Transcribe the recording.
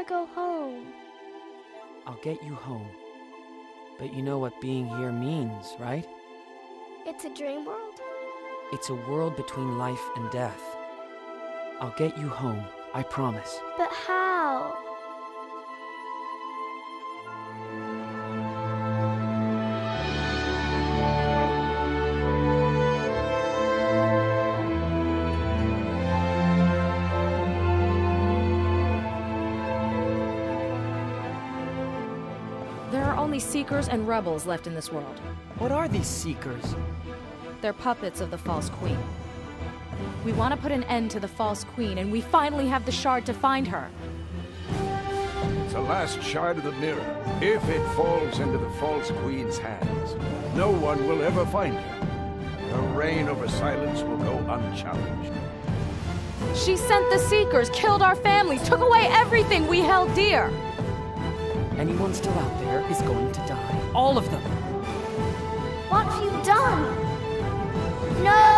to go home. I'll get you home. But you know what being here means, right? It's a dream world? It's a world between life and death. I'll get you home, I promise. But how? There are only Seekers and Rebels left in this world. What are these Seekers? They're puppets of the False Queen. We want to put an end to the False Queen, and we finally have the shard to find her. It's the last shard of the mirror. If it falls into the False Queen's hands, no one will ever find her. Her reign over silence will go unchallenged. She sent the Seekers, killed our families, took away everything we held dear. Anyone still out there is going to die. All of them. What have you done? No!